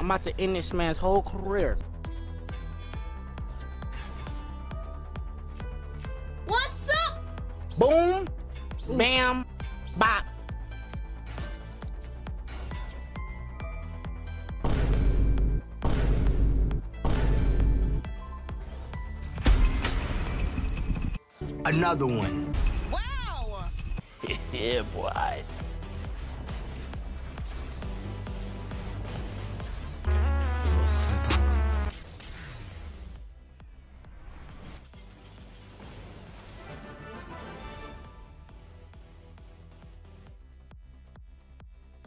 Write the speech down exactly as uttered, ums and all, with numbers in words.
I'm about to end this man's whole career. What's up? Boom, bam, bop. Another one. Wow! Yeah, boy.